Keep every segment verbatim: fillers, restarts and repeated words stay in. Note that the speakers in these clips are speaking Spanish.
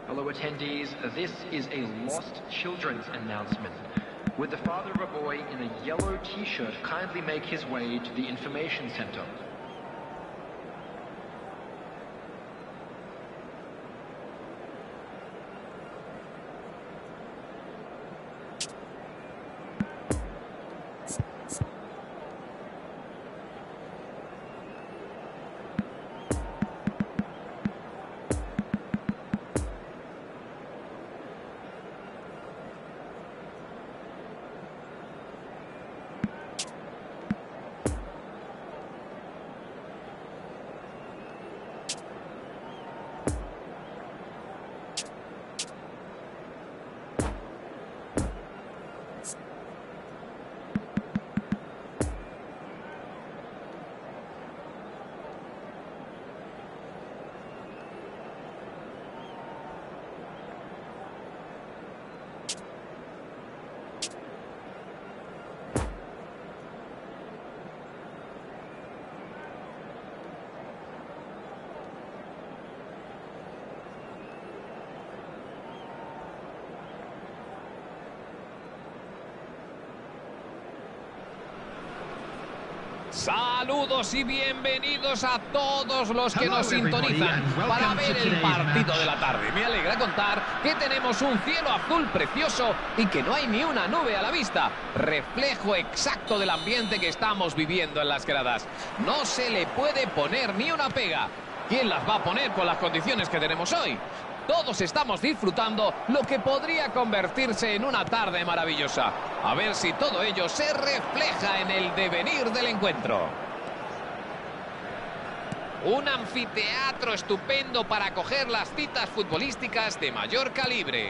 Hello attendees, this is a lost children's announcement. Would the father of a boy in a yellow t-shirt kindly make his way to the information center? Saludos y bienvenidos a todos los que nos sintonizan para ver el partido de la tarde. Me alegra contar que tenemos un cielo azul precioso y que no hay ni una nube a la vista. Reflejo exacto del ambiente que estamos viviendo en las gradas. No se le puede poner ni una pega. ¿Quién las va a poner con las condiciones que tenemos hoy? Todos estamos disfrutando lo que podría convertirse en una tarde maravillosa. A ver si todo ello se refleja en el devenir del encuentro. Un anfiteatro estupendo para acoger las citas futbolísticas de mayor calibre.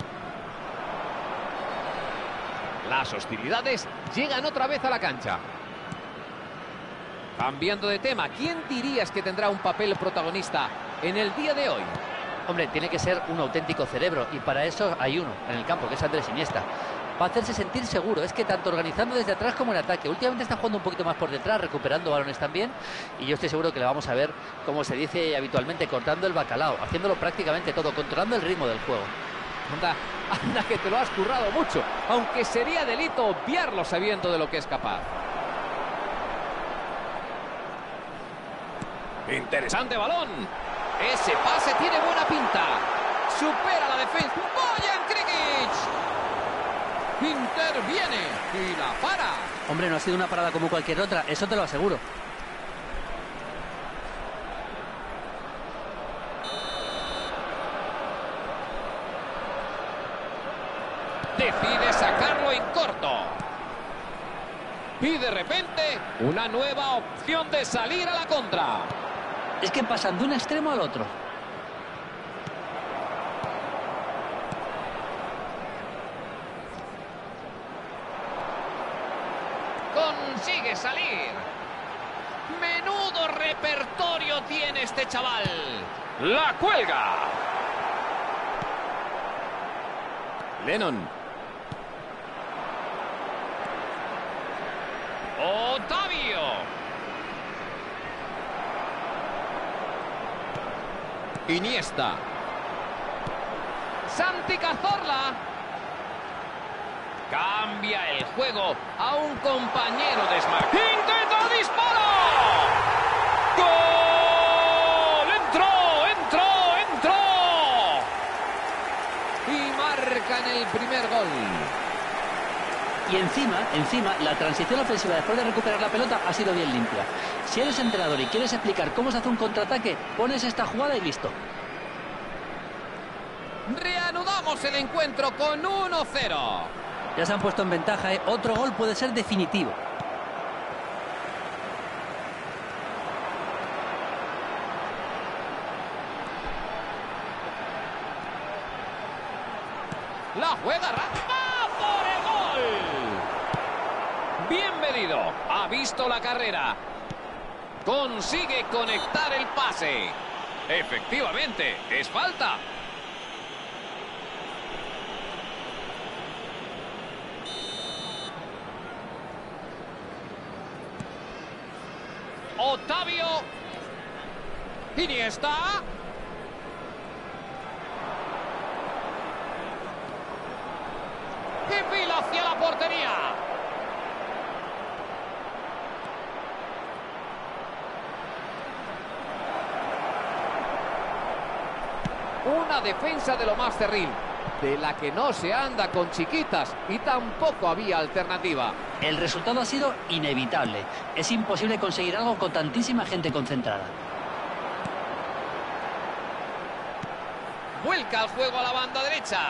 Las hostilidades llegan otra vez a la cancha. Cambiando de tema, ¿quién dirías que tendrá un papel protagonista en el día de hoy? Hombre, tiene que ser un auténtico cerebro y para eso hay uno en el campo, que es Andrés Iniesta. Va a hacerse sentir seguro, es que tanto organizando desde atrás como en ataque. Últimamente está jugando un poquito más por detrás, recuperando balones también, y yo estoy seguro que le vamos a ver, como se dice habitualmente, cortando el bacalao, haciéndolo prácticamente todo, controlando el ritmo del juego. Anda, anda que te lo has currado mucho, aunque sería delito obviarlo sabiendo de lo que es capaz. Interesante balón. Ese pase tiene buena pinta. Supera la defensa. ¡Bojan Krikic! Interviene y la para. Hombre, no ha sido una parada como cualquier otra, eso te lo aseguro. Decide sacarlo en corto. Y de repente, una nueva opción de salir a la contra. Es que pasan de un extremo al otro. Consigue salir. Menudo repertorio tiene este chaval. La cuelga. Lennon. Otavio. Iniesta. Santi Cazorla. Cambia el juego a un compañero desmarcado. ¡Intenta el disparo! ¡Gol! ¡Entró! ¡Entró! ¡Entró! Y marcan el primer gol. Y encima, encima, la transición ofensiva después de recuperar la pelota ha sido bien limpia. Si eres entrenador y quieres explicar cómo se hace un contraataque, pones esta jugada y listo. Reanudamos el encuentro con uno cero. Ya se han puesto en ventaja, ¿eh? Otro gol puede ser definitivo. La juega Rafa por el gol. Bienvenido. Ha visto la carrera. Consigue conectar el pase. Efectivamente, es falta. Otavio. Iniesta. ¡Qué fila hacia la portería! Una defensa de lo más cerril, de la que no se anda con chiquitas y tampoco había alternativa. El resultado ha sido inevitable. Es imposible conseguir algo con tantísima gente concentrada. Vuelca el juego a la banda derecha.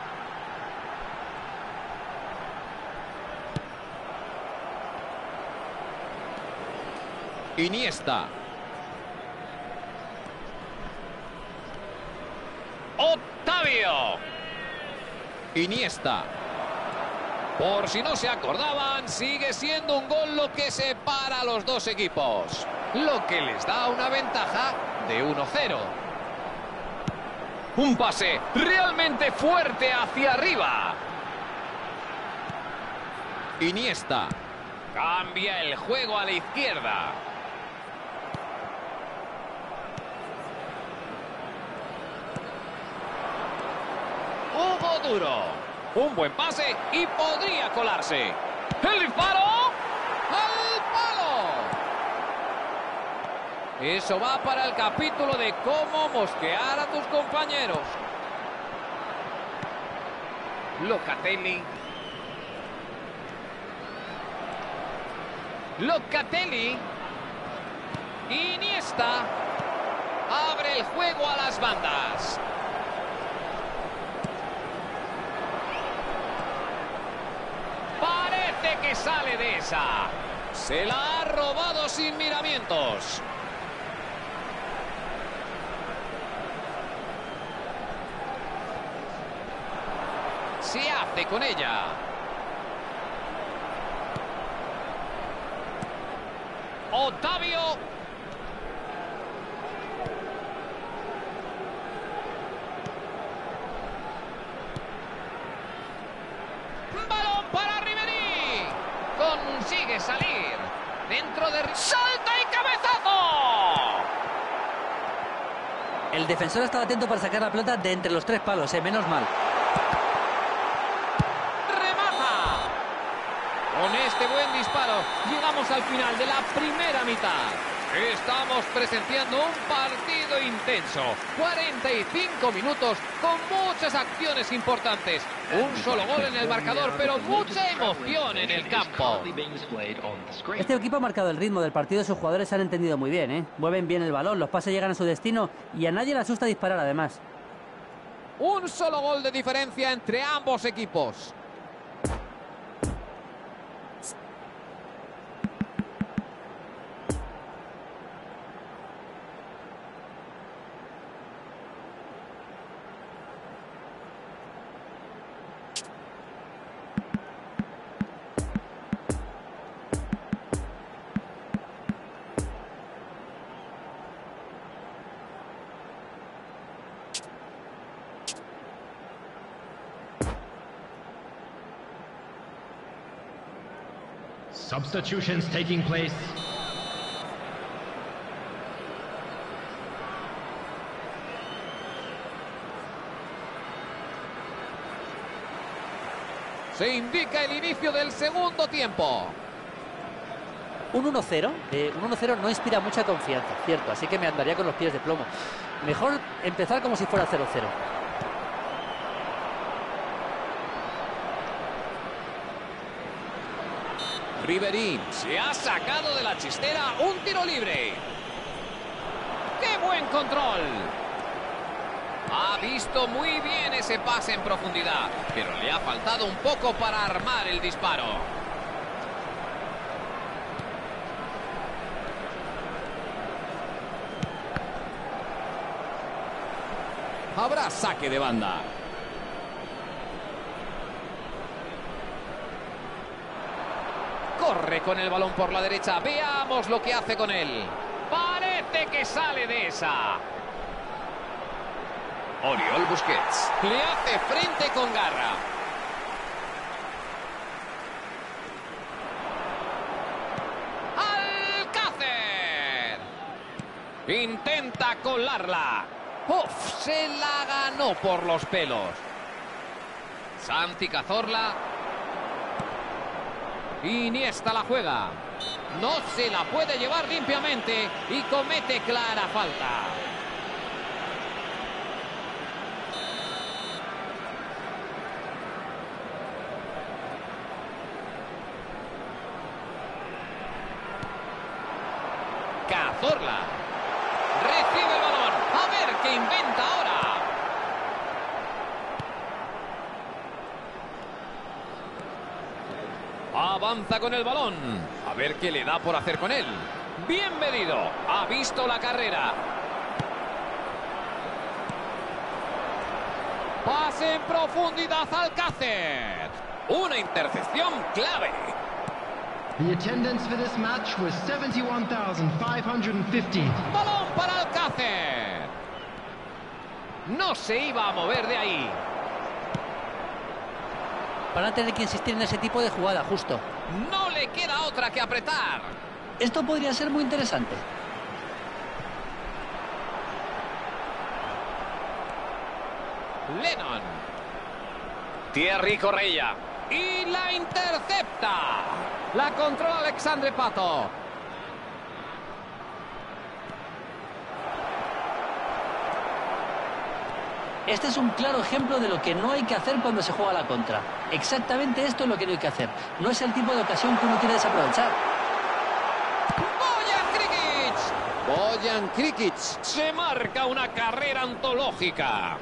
Iniesta. Octavio. Iniesta. Por si no se acordaban, sigue siendo un gol lo que separa a los dos equipos, lo que les da una ventaja de uno cero. Un pase realmente fuerte hacia arriba. Iniesta. Cambia el juego a la izquierda. Hugo Duro. Un buen pase y podría colarse. ¡El disparo! ¡Al palo! Eso va para el capítulo de cómo mosquear a tus compañeros. Locatelli. Locatelli. Iniesta. Abre el juego a las bandas. Parece que sale de esa. Se la ha robado sin miramientos. Se hace con ella. Octavio. Balón para Ribery. Consigue salir. Dentro de... ¡Salta y cabezazo! El defensor estaba atento para sacar la pelota de entre los tres palos, eh, menos mal. Con este buen disparo llegamos al final de la primera mitad. Estamos presenciando un partido intenso. cuarenta y cinco minutos con muchas acciones importantes. Un solo gol en el marcador, pero mucha emoción en el campo. Este equipo ha marcado el ritmo del partido y sus jugadores se han entendido muy bien, ¿eh? Mueven bien el balón, los pases llegan a su destino y a nadie le asusta disparar además. Un solo gol de diferencia entre ambos equipos. Substitutions taking place. Se indica el inicio del segundo tiempo. Un uno cero, eh, un uno cero no inspira mucha confianza, cierto, así que me andaría con los pies de plomo. Mejor empezar como si fuera cero cero. Ribery se ha sacado de la chistera un tiro libre. ¡Qué buen control! Ha visto muy bien ese pase en profundidad, pero le ha faltado un poco para armar el disparo. Habrá saque de banda. Corre con el balón por la derecha. Veamos lo que hace con él. Parece que sale de esa. Oriol Busquets. Le hace frente con garra. Alcácer. Intenta colarla. Uf, se la ganó por los pelos. Santi Cazorla. Iniesta la juega. No se la puede llevar limpiamente y comete clara falta. Cazorla. Recibe el balón. A ver qué inventa ahora. Avanza con el balón. A ver qué le da por hacer con él. Bien medido. Ha visto la carrera. Pase en profundidad Alcácer. Una intercepción clave. The attendance for this match was seventy-one thousand five hundred fifty. Balón para Alcácer. No se iba a mover de ahí. Van a tener que insistir en ese tipo de jugada, justo. No le queda otra que apretar. Esto podría ser muy interesante. Lennon. Thierry Correia. Y la intercepta. La controla Alexandre Pato. Este es un claro ejemplo de lo que no hay que hacer cuando se juega a la contra. Exactamente esto es lo que no hay que hacer. No es el tipo de ocasión que uno quiere desaprovechar. Bojan Krikic. Bojan Krikic se marca una carrera antológica.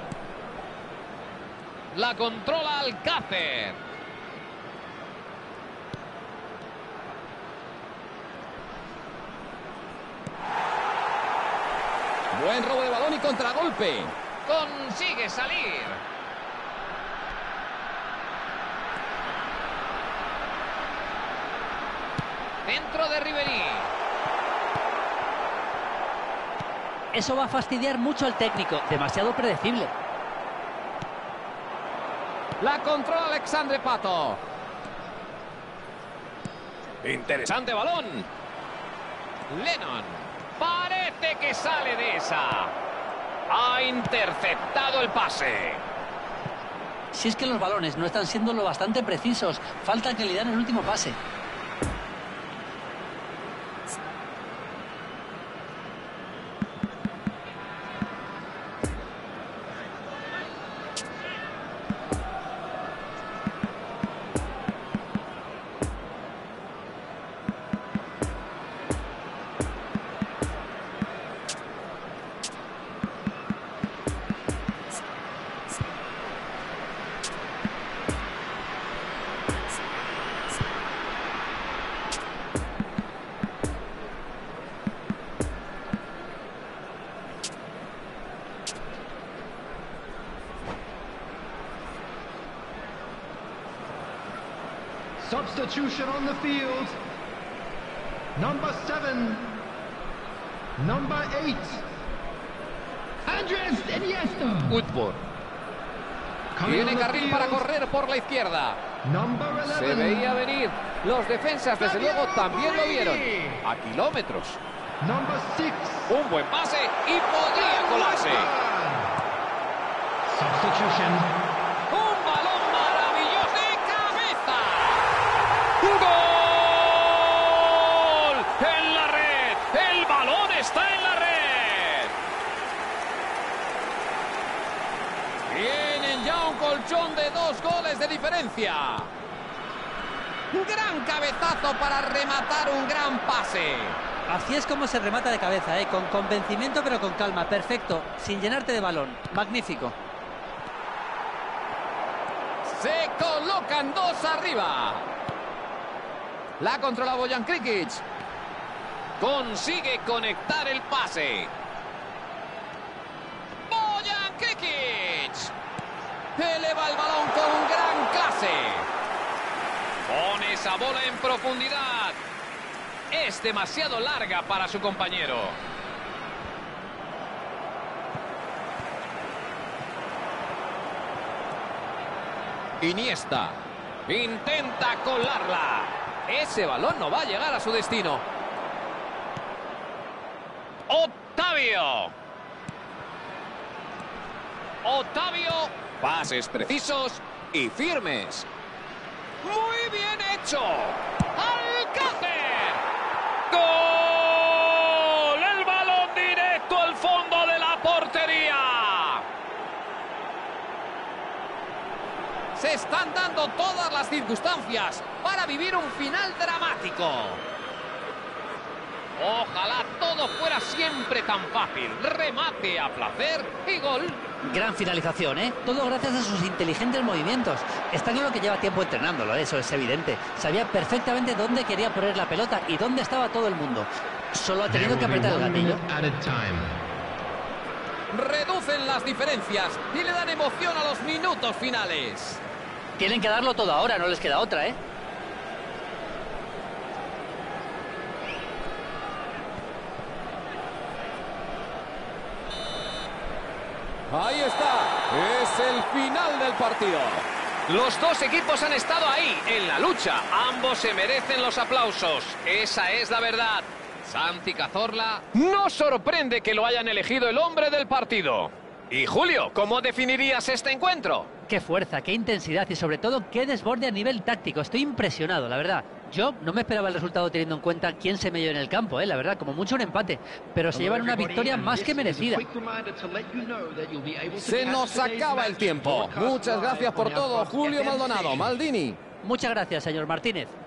La controla Alcácer. Buen robo de balón y contragolpe. Consigue salir. Dentro de Ribery. Eso va a fastidiar mucho al técnico. Demasiado predecible. La controla Alexandre Pato. Interesante balón. Lennon. Parece que sale de esa. Ha interceptado el pase. Si es que los balones no están siendo lo bastante precisos. Falta calidad en el último pase. Substitution on the field. Number seven. Number eight. Andrés Iniesta. Woodward. Tiene carril para correr por la izquierda. Se veía venir. Los defensas, desde luego, también lo vieron. A kilómetros. Un buen pase y podría colarse. Substitution. Un balón maravilloso de cabeza. ¡Gol! En la red. El balón está en la red. Tienen ya un colchón de dos goles de diferencia. Gran cabezazo para rematar un gran pase. Así es como se remata de cabeza, ¿eh? Con convencimiento pero con calma. Perfecto, sin llenarte de balón. Magnífico. Se colocan dos arriba. La controla Bojan Krikic. Consigue conectar el pase. Bojan Krikic. Eleva el balón con gran clase. Pone esa bola en profundidad. Es demasiado larga para su compañero. Iniesta. Intenta colarla. Ese balón no va a llegar a su destino. Otavio. Otavio. Pases precisos y firmes. ¡Muy bien hecho! ¡Alcácer! ¡Gol! El balón directo al fondo de la portería. Se están dando todas las circunstancias para vivir un final dramático. Ojalá todo fuera siempre tan fácil. Remate a placer y gol. Gran finalización, ¿eh? Todo gracias a sus inteligentes movimientos. Está claro que lleva tiempo entrenándolo, eso es evidente. Sabía perfectamente dónde quería poner la pelota y dónde estaba todo el mundo. Solo ha tenido que apretar el gatillo. Reducen las diferencias y le dan emoción a los minutos finales. Tienen que darlo todo ahora, no les queda otra, ¿eh? Ahí está, es el final del partido. Los dos equipos han estado ahí, en la lucha. Ambos se merecen los aplausos. Esa es la verdad. Santi Cazorla, no sorprende que lo hayan elegido el hombre del partido. Y Julio, ¿cómo definirías este encuentro? Qué fuerza, qué intensidad y sobre todo qué desborde a nivel táctico. Estoy impresionado, la verdad. Yo no me esperaba el resultado teniendo en cuenta quién se metió en el campo, ¿eh? La verdad, como mucho un empate. Pero se llevan una victoria más que merecida. Se nos acaba el tiempo. Muchas gracias por todo, Julio Maldonado. Maldini. Muchas gracias, señor Martínez.